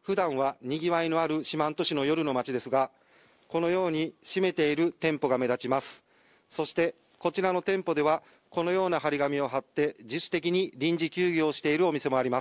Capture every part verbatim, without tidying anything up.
普段はにぎわいのある四万十市の夜の街ですが、このように閉めている店舗が目立ちます。そしてこちらの店舗ではこのような張り紙を貼って自主的に臨時休業をしているお店もあります。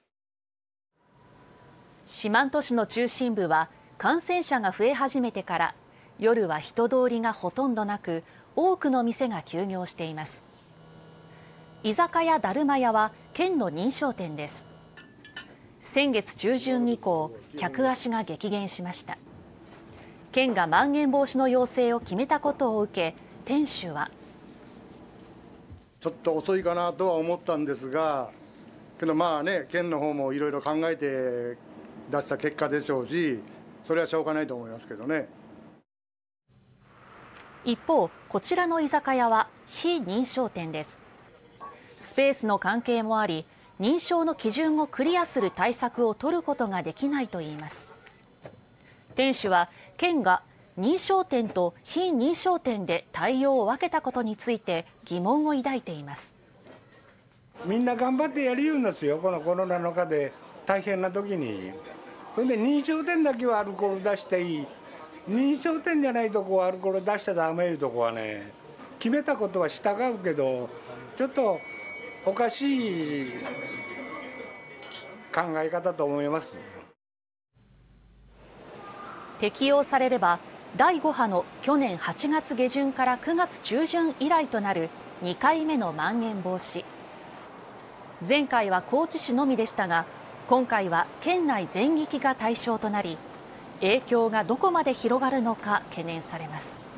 四万十市の中心部は感染者が増え始めてから夜は人通りがほとんどなく、多くの店が休業しています。居酒屋だるま屋は県の認証店です。先月中旬以降、客足が激減しました。県がまん延防止の要請を決めたことを受け、店主はちょっと遅いかなとは思ったんですが、けどまあね、県の方もいろいろ考えて出した結果でしょうし、それはしょうがないと思いますけどね。 一方、こちらの居酒屋は非認証店です。スペースの関係もあり、認証の基準をクリアする対策を取ることができないといいます。店主は県が認証店と非認証店で対応を分けたことについて疑問を抱いています。 みんな頑張ってやるようなんですよ、このコロナの中で大変な時に。それで認証店だけはアルコール出していい、認証店じゃないとこはアルコール出しちゃダメいうとこはね、決めたことは従うけど、ちょっとおかしい考え方と思います。 適用されればだいご波の去年はちがつ下旬からくがつ中旬以来となるにかいめのまん延防止。前回は高知市のみでしたが、今回は県内全域が対象となり、影響がどこまで広がるのか懸念されます。